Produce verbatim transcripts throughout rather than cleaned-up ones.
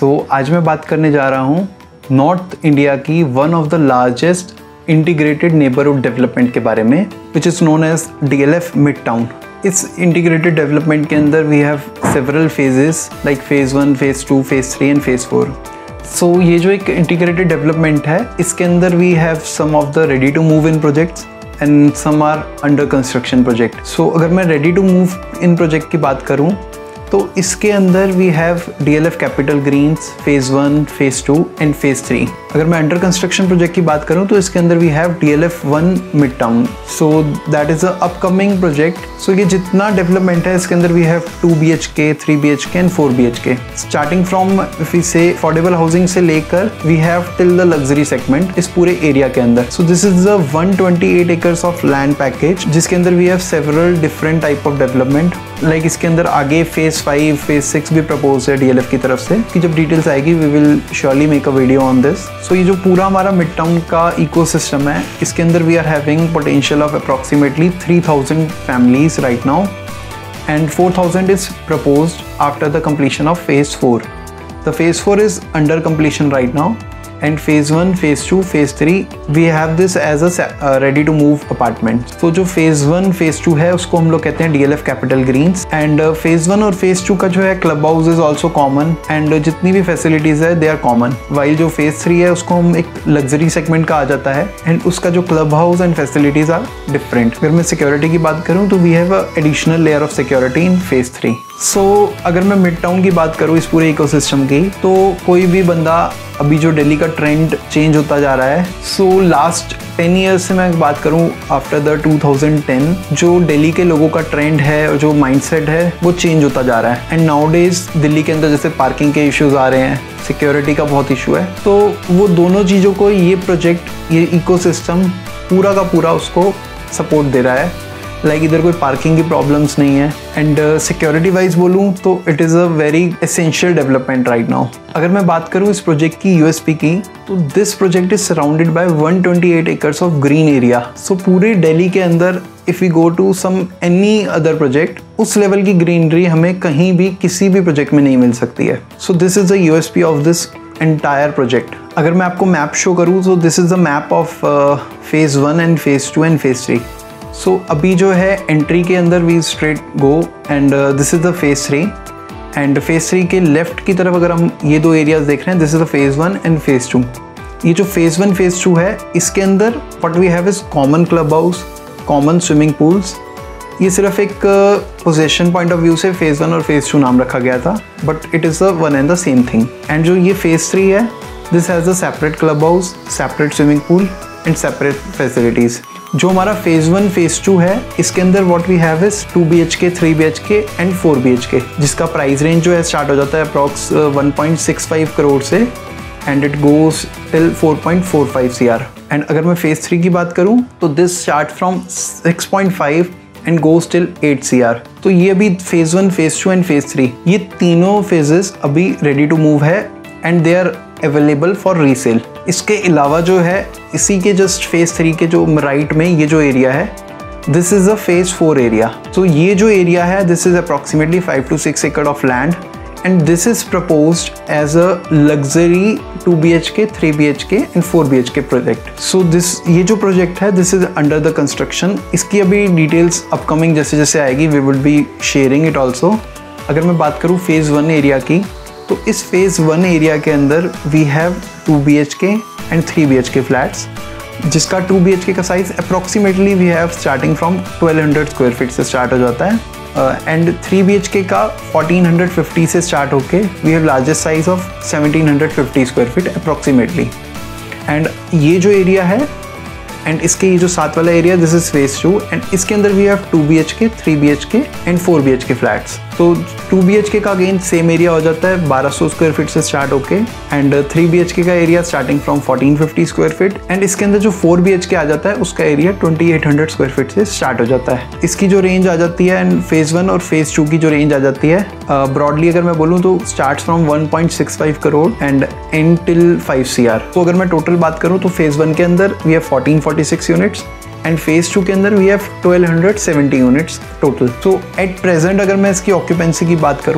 सो so, आज मैं बात करने जा रहा हूँ नॉर्थ इंडिया की one of the largest integrated neighbourhood development के बारे में, which is known as D L F midtown. इस इंटीग्रेटेड डेवलपमेंट के अंदर we have several phases like phase one, phase two, phase three and phase four. So ये जो एक integrated development है, इसके अंदर we have some of the ready to move in projects and some are under construction project. सो अगर मैं ready to move in project की बात करूँ तो इसके अंदर we have D L F capital greens phase one, phase two and phase three. अगर मैं अंडर कंस्ट्रक्शन प्रोजेक्ट की बात करूं तो इसके अंदर we have D L F one midtown. So that is a upcoming project. So ये जितना डेवलपमेंट है इसके अंदर we have two B H K, three B H K and four B H K. Starting from if we say affordable housing से लेकर we have till the luxury segment इस पूरे area के अंदर। So this is the one twenty eight acres of land package, जिसके अंदर we have several different type of development. Like इसके अंदर आगे फेज़ फाइव, फेज़ सिक्स भी प्रपोज है डी एल एफ की तरफ से, कि जब डिटेल्स आएगी we will surely make a video on this. So ये जो पूरा हमारा मिड टाउन का इकोसिस्टम है, इसके अंदर we are having potential of approximately three thousand families right now and four thousand is proposed after the completion of phase four. The phase four is under completion right now, and phase one, phase two, phase three we have this as a uh, ready to move apartment. तो जो phase one, phase two है उसको हम लोग कहते हैं D L F capital greens, and phase one और phase two का जो है club house is also common and जितनी भी फैसिलिटीज है दे आर कॉमन। वाइल जो phase three है उसको हम एक लग्जरी सेगमेंट का आ जाता है एंड उसका जो club house and facilities are different. अगर मैं सिक्योरिटी की बात करूँ तो we have a additional layer of security in phase three. So so, अगर मैं मिड टाउन की बात करूँ इस पूरे इकोसिस्टम की, तो कोई भी बंदा, अभी जो दिल्ली का ट्रेंड चेंज होता जा रहा है, सो लास्ट टेन ईयर्स से मैं बात करूँ after the two thousand ten, जो दिल्ली के लोगों का ट्रेंड है और जो माइंडसेट है वो चेंज होता जा रहा है। एंड नाउ डेज दिल्ली के अंदर जैसे पार्किंग के इश्यूज आ रहे हैं, सिक्योरिटी का बहुत इशू है, तो वो दोनों चीज़ों को ये प्रोजेक्ट, ये इकोसिस्टम पूरा का पूरा उसको सपोर्ट दे रहा है। लाइक like, इधर कोई पार्किंग की प्रॉब्लम्स नहीं है एंड सिक्योरिटी वाइज बोलूँ तो it is a very essential development right now. अगर मैं बात करूँ इस प्रोजेक्ट की यू एस पी की, तो this project is surrounded by one twenty eight acres of green area. So पूरे दिल्ली के अंदर if we go to some any other project, उस लेवल की ग्रीनरी हमें कहीं भी किसी भी प्रोजेक्ट में नहीं मिल सकती है। So this is the U S P of this entire project. अगर मैं आपको मैप शो करूँ तो this is the map of phase one and phase two and phase three. So so, अभी जो है एंट्री के अंदर we straight go and this is the phase three and phase three के लेफ्ट की तरफ अगर हम ये दो एरियाज देख रहे हैं, this is the phase one and phase two. ये जो फेज़ वन, फेज़ टू है, इसके अंदर what we have is common club house, common swimming pools. ये सिर्फ एक पोजीशन पॉइंट ऑफ व्यू से फेज़ वन और फेज़ टू नाम रखा गया था, but it is the one and the same thing. And जो ये फेज़ थ्री है, this has a separate club house, separate swimming pool and separate facilities. जो हमारा फेज़ वन, फेज़ टू है, इसके अंदर what we have is two B H K, three B H K and four B H K, जिसका price range जो है start हो जाता है approx one point six five crore से and it goes till four point four five C R. And अगर मैं phase three की बात करूँ तो this start from six point five and goes till eight C R. तो ये अभी phase one, phase two and phase three, ये तीनों फेजेस अभी रेडी टू मूव है and they are available for resale. इसके अलावा जो है इसी के जस्ट फेज़ थ्री के जो राइट में ये जो एरिया है, this is a phase four area. तो ये जो एरिया है, this is approximately five to six एकड़ of land and this is proposed as a luxury two B H K, three B H K and four B H K project. So this ये जो project है, this is under the construction. इसकी अभी details upcoming जैसे जैसे आएगी we will be sharing it also. अगर मैं बात करूँ फेज़ वन एरिया की, तो इस फेज़ वन एरिया के अंदर we have two B H K and three B H K flats, जिसका टू बी एच के का size approximately we have starting from twelve hundred square feet से start हो जाता है and three B H K का fourteen hundred fifty से start होके we have largest size of seventeen hundred fifty square feet approximately. And ये जो area है एंड इसके ये जो साथ वाला area, this is phase two and इसके अंदर we have two B H K, three B H K and four B H K flats. तो टू बी एच के का अगेन सेम एरिया हो जाता है बारह सौ स्क्वायर फीट से स्टार्ट होके and three B H K का area starting from fourteen fifty square feet and इसके अंदर जो फोर बी एच के आ जाता है उसका area twenty eight hundred square feet से स्टार्ट हो जाता है। इसकी जो रेंज आ जाती है एंड फेज़ वन और फेज़ टू की जो रेंज आ जाती है, ब्रॉडली uh, अगर मैं बोलूँ तो start from one point six five crore and and till five C R. तो अगर मैं टोटल बात करूँ तो फेज़ वन के अंदर we have fourteen forty six units and phase two के अंदर we have twelve hundred seventy units total. तो एट प्रेजेंट अगर मैं इसकी ऑक्यूपेंसी की बात करूँ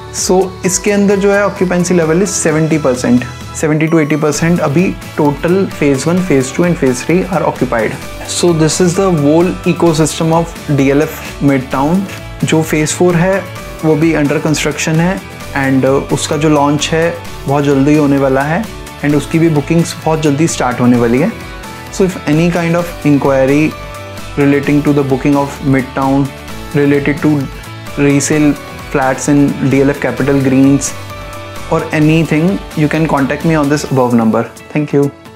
सो so, इसके अंदर जो है occupancy level is seventy percent, seventy to eighty percent अभी total phase one, phase two and phase three are occupied. So this is the whole ecosystem of D L F midtown. जो phase four है वो भी under construction है and उसका जो launch है बहुत जल्दी होने वाला है एंड उसकी भी बुकिंग्स बहुत जल्दी स्टार्ट होने वाली है। So if any kind of inquiry relating to the booking of mid town, related to resale flats in D L F Capital Greens or anything, you can contact me on this above number. Thank you.